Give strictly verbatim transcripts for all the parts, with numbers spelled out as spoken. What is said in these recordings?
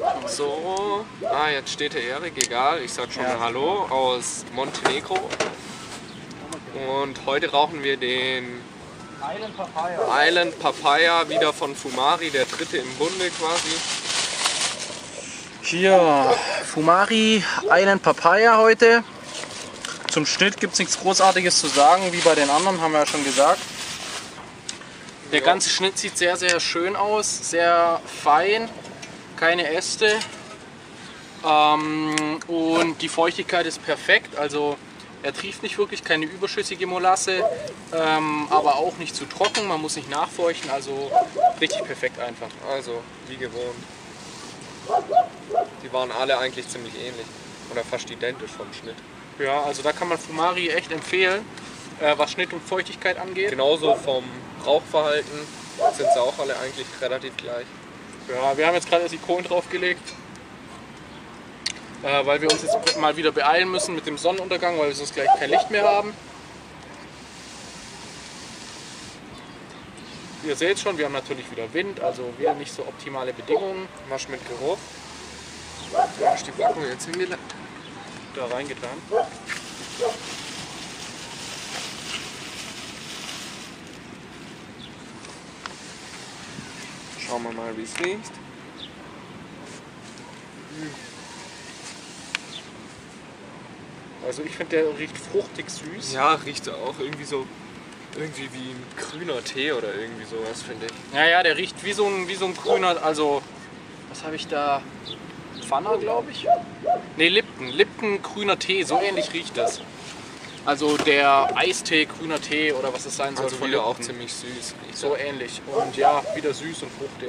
So, ah, jetzt steht der Erik, egal, ich sag schon mal Hallo aus Montenegro. Und heute rauchen wir den Island Papaya. Island Papaya, wieder von Fumari, der dritte im Bunde quasi. Hier Fumari Island Papaya heute. Zum Schnitt gibt es nichts Großartiges zu sagen, wie bei den anderen, haben wir ja schon gesagt. Der Ja. ganze Schnitt sieht sehr, sehr schön aus, sehr fein, keine Äste. Ähm, und die Feuchtigkeit ist perfekt, also er trieft nicht wirklich, keine überschüssige Molasse, ähm, aber auch nicht zu trocken, man muss nicht nachfeuchten, also richtig perfekt einfach. Also, wie gewohnt. Die waren alle eigentlich ziemlich ähnlich oder fast identisch vom Schnitt. Ja, also da kann man Fumari echt empfehlen, äh, was Schnitt und Feuchtigkeit angeht. Genauso vom Rauchverhalten sind sie auch alle eigentlich relativ gleich. Ja, wir haben jetzt gerade erst die Kohlen draufgelegt, äh, weil wir uns jetzt mal wieder beeilen müssen mit dem Sonnenuntergang, weil wir sonst gleich kein Licht mehr haben. Ihr seht schon, wir haben natürlich wieder Wind, also wieder nicht so optimale Bedingungen. Masch mit Geruch. Du hast die Packung jetzt hingelegt. Da reingetan. Schauen wir mal, wie es riecht. Also ich finde, der riecht fruchtig süß. Ja, riecht auch irgendwie so irgendwie wie ein grüner Tee oder irgendwie sowas, finde ich. Ja, ja, der riecht wie so ein, wie so ein grüner, also was habe ich da? Pfanner, glaube ich. Ne, Lipton. Lipton grüner Tee, so ähnlich riecht das. Also der Eistee, grüner Tee oder was es sein soll. Also von wieder auch Lipton. ziemlich süß. Riecht So ähnlich. Und ja, wieder süß und fruchtig.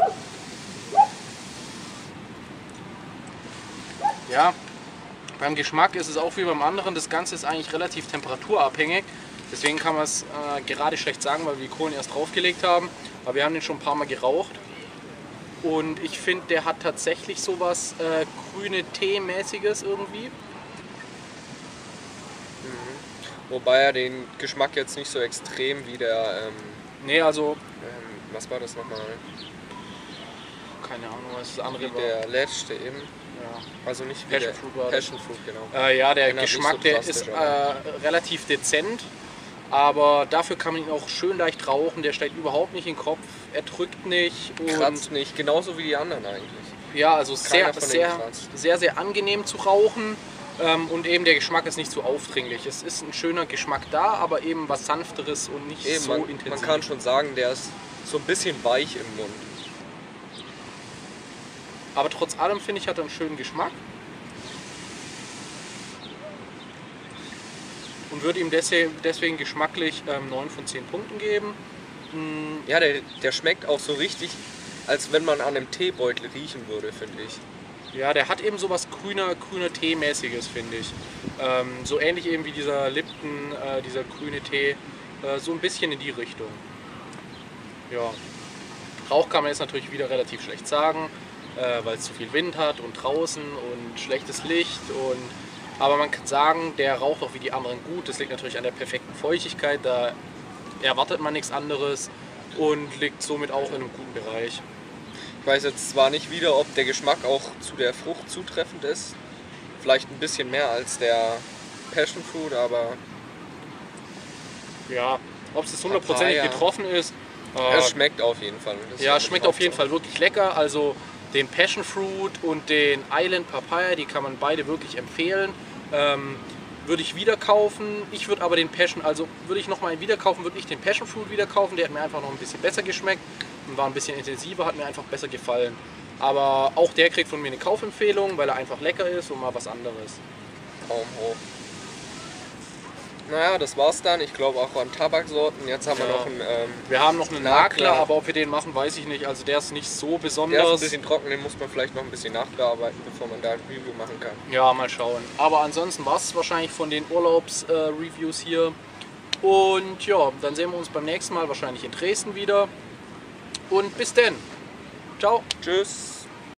Ja, beim Geschmack ist es auch wie beim anderen. Das Ganze ist eigentlich relativ temperaturabhängig. Deswegen kann man es äh, gerade schlecht sagen, weil wir die Kohlen erst draufgelegt haben. Aber wir haben den schon ein paar Mal geraucht. Und ich finde, der hat tatsächlich sowas äh, grüne Tee-mäßiges irgendwie. Wobei er den Geschmack jetzt nicht so extrem wie der, ähm, Nee, also, ähm, was war das nochmal? keine Ahnung, was das andere Wie war. der letzte eben. Ja. Also nicht wie Passion der Fruit war das. Passion Fruit, genau. Äh, ja, der Erinnert nicht Geschmack, so der drastisch, ist äh, aber- relativ dezent. Aber dafür kann man ihn auch schön leicht rauchen. Der steigt überhaupt nicht in den Kopf, er drückt nicht. Und Kratzt nicht, genauso wie die anderen eigentlich. ja, also sehr, von denen sehr, kratzt. sehr, sehr angenehm zu rauchen. Ähm, und eben der Geschmack ist nicht so aufdringlich. Es ist ein schöner Geschmack da, aber eben was Sanfteres und nicht Eben, so man, intensiv. man kann schon sagen, der ist so ein bisschen weich im Mund. Aber trotz allem finde ich, hat er einen schönen Geschmack. Und würde ihm deswegen, deswegen geschmacklich ähm, neun von zehn Punkten geben. Mm, Ja, der, der schmeckt auch so richtig, als wenn man an einem Teebeutel riechen würde, finde ich. Ja, der hat eben sowas grüner, grüner Tee-mäßiges, finde ich. Ähm, so ähnlich eben wie dieser Lipton, äh, dieser grüne Tee, äh, so ein bisschen in die Richtung. Ja. Rauch kann man jetzt natürlich wieder relativ schlecht sagen, äh, weil es zu viel Wind hat und draußen und schlechtes Licht. Und, aber man kann sagen, der raucht auch wie die anderen gut. Das liegt natürlich an der perfekten Feuchtigkeit, da erwartet man nichts anderes und liegt somit auch in einem guten Bereich. Ich weiß jetzt zwar nicht wieder, ob der Geschmack auch zu der Frucht zutreffend ist. Vielleicht ein bisschen mehr als der Passion Fruit, aber Ja, ob es jetzt hundertprozentig Papaya. getroffen ist. Äh, es schmeckt auf jeden Fall. Das ist ja, die schmeckt auf jeden Hauptsache. Fall wirklich lecker. Also den Passion Fruit und den Island Papaya, die kann man beide wirklich empfehlen. Ähm, würde ich wieder kaufen. Ich würde aber den Passion, also würde ich nochmal wieder kaufen, würde ich den Passion Fruit wieder kaufen. Der hat mir einfach noch ein bisschen besser geschmeckt und war ein bisschen intensiver, hat mir einfach besser gefallen. Aber auch der kriegt von mir eine Kaufempfehlung, weil er einfach lecker ist und mal was anderes. Daumen hoch. Naja, das war's dann. Ich glaube auch an Tabaksorten. Jetzt haben wir Ja. noch einen. Ähm, Wir haben noch einen Nakler. Nakler, aber ob wir den machen, weiß ich nicht. Also der ist nicht so der ist besonders. ein bisschen trocken, den muss man vielleicht noch ein bisschen nachbearbeiten, bevor man da ein Review machen kann. Ja, mal schauen. Aber ansonsten war es wahrscheinlich von den Urlaubs-Reviews hier. Und ja, dann sehen wir uns beim nächsten Mal wahrscheinlich in Dresden wieder. Und bis denn. Ciao. Tschüss.